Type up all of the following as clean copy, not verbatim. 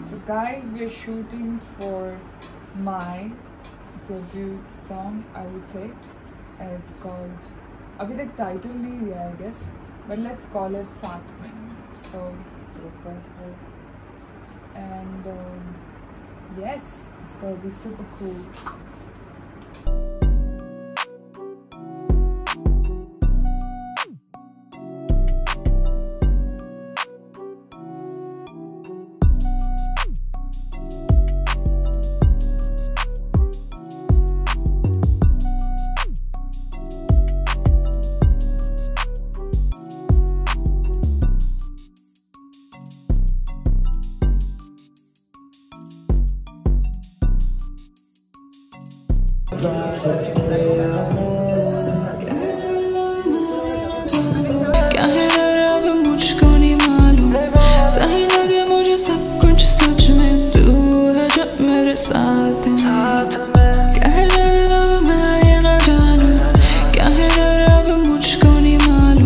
So guys, we are shooting for my debut song, I would say, and it's called, abhi tak title nahi diya I guess, but let's call it Saath Mein. So and yes, it's gonna be super cool. क्या है डर अब मुझको नहीं मालूम, सही लगे मुझे सब कुछ सच में, तू है जब मेरे साथ में। क्या है डर अब मैं ये ना जानूं, क्या है डर अब मुझको नहीं मालूम।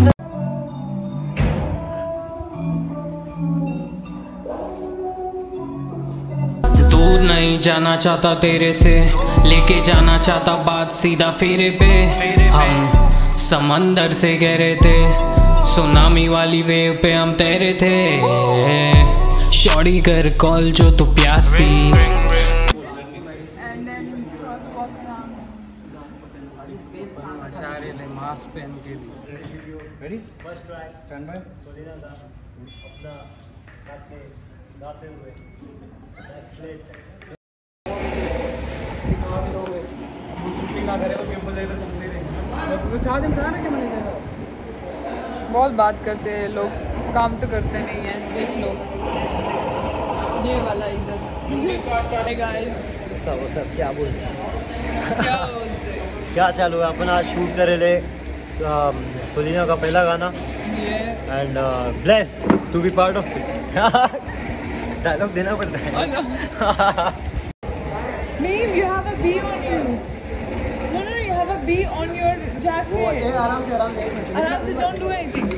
दूर नहीं जाना चाहता तेरे से, लेके जाना चाहता बात सीधा फेरे पे। हम समंदर से गहरे थे, सुनामी वाली वेव पे हम तैरे थे। शॉर्टी कर कॉल जो तू प्यासी। मास्क पहन के ready first try stand by Solina दा अपना साथ में गाते हुए दैट्स लेट ना करे तो पिंपल जाए तो नहीं रहेंगे। वो चाह दिन ना क्या मैंने देखा, बहुत बात करते हैं लोग, काम तो करते नहीं है। देख लो ये वाला इधर। Hey guys, सब क्या बोल क्या बोलते हैं? क्या चालू है? अपन आज शूट करे ले सोलिना का पहला गाना and blessed to be part of it. Dialogue देना पड़ता है। Meme, you have a bee on you. No, you have a bee on your jacket. आराम से Don't do anything.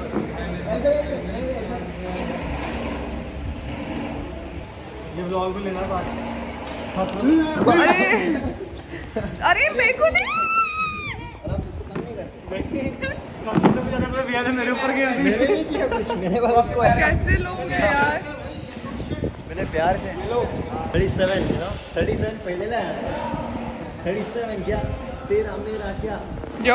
ये व्लॉग में लेना बात। अरे मेरे को नहीं। मेरे ऊपर गिर दी। मैंने नहीं किया कुछ, मैंने बस उसको कैसे लोग हैं यार? मैंने प्यार से 37 पहले ला 37 क्या तेरा मेरा क्या Yo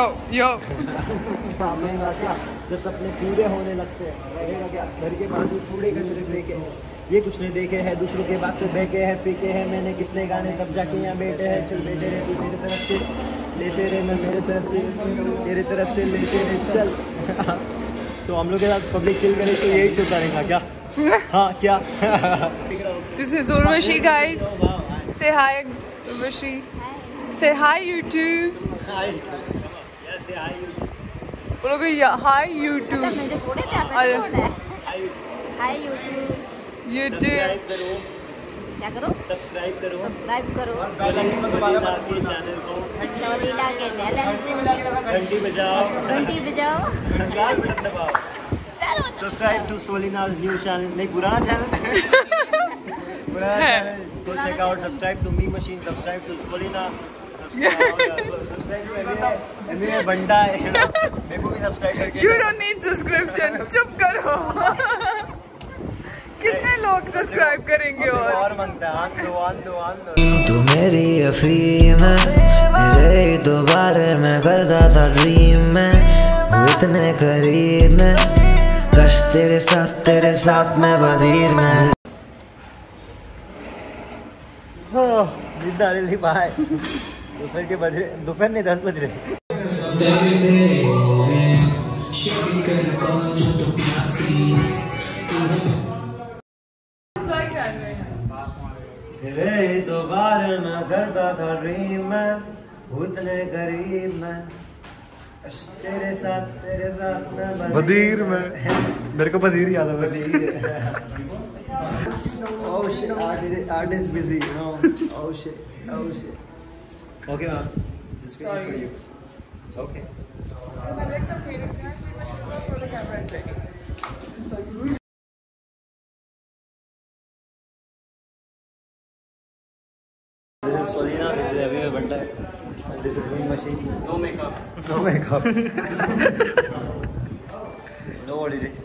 मेरा क्या जब सपने पूरे होने लगते हैं लगेगा क्या घर के बाजू कूड़े कचरे फेंके ये कुछ नहीं देखे हैं दूसरों के बात से बहके हैं फेंके हैं मैंने कितने गाने तब जाके यहाँ बैठे हैं चल बैठे रहे तू मेरे तरफ से लेते रहे मैं मेरे तरफ से तेरे तरफ से लेते रहे चल। तो हम लोग के साथ पब्लिक चिल करे तो यही चलता रहेगा क्या? हाँ क्या? This is Urvashi guys. Say hi Urvashi. Say hi YouTube. Hi. Yeah, say hi YouTube. बोलो कोई hi YouTube. Hi YouTube. Subscribe करो। क्या करो? सब्सक्राइब करो। सब्सक्राइब करो सोलिना के चैनल को। सोलिना के चैनल घंटी बजाओ। घंटी बजाओ। लाल बटन दबाओ। Subscribe to Solina's new channel. नहीं पुराना चैनल। पुराना channel go check out. Subscribe to Me Machine. Subscribe to Solina. Subscribe to MMA बंडा है। मेरे को भी सब्सक्राइब करके। You don't need subscription. चुप करो। कितने लोग सब्सक्राइब करेंगे और मांगता है आन दो। तू मेरी अफीम है, तेरे ही तो बारे में करता था ड्रीम में, वो इतने करीब में, कश तेरे साथ मैं बधीर में। नींद आ रही भाई। दोपहर नहीं 10 बज रहे। तेरे तो बारे में करता था ड्रीम में उतने करीब में तेरे साथ मैं बदीर में मेरे को बदीर याद है। Oh shit, art is busy, you know. Oh shit. Okay, man. This video for you. It's okay. My legs are faded. Can I leave my shoes off for the camera is ready? अभी मैं बंदा है। This is wind machine. No makeup. No makeup. No holidays.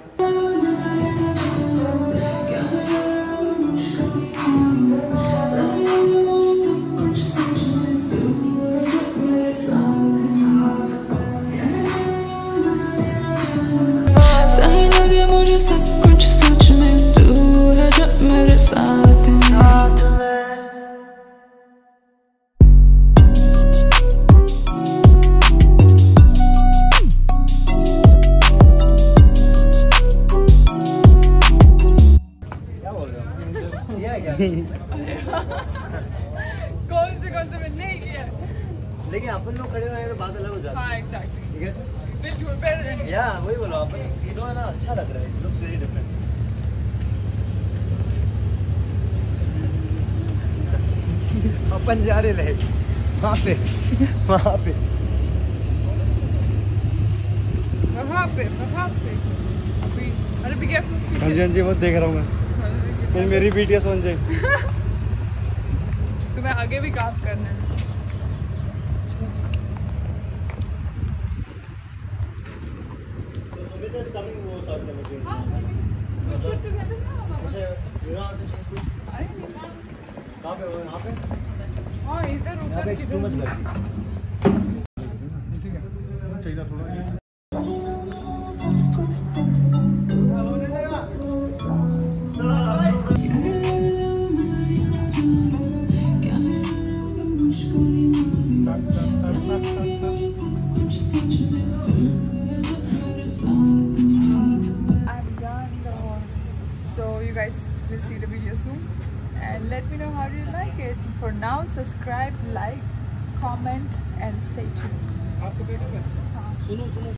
सही लगे मुझे सब कुछ सच में, तू है जब मेरे साथ में। क्या बोल रहे हो? ये है क्या? कौन से मैंने नहीं किया। लेकिन अपन लोग खड़े हुए हैं तो बात अलग हो जाती है। हाँ एग्जैक्टली। ठीक है? बेटर या वही बोलो, अपन तीनों है ना, अच्छा लग रहा है। Looks very different. अपन जा रहे रहे वहाँ पे वहाँ पे अभी अरे भी क्या हाँ जी बहुत देख रहा हूँ मैं। मेरी BTS बन जाए। तुम्हें आगे भी काम करना है। हाँ इधर उधर So you guys will see the video soon and let me know how do you like it. For now, subscribe, like, comment and stay tuned.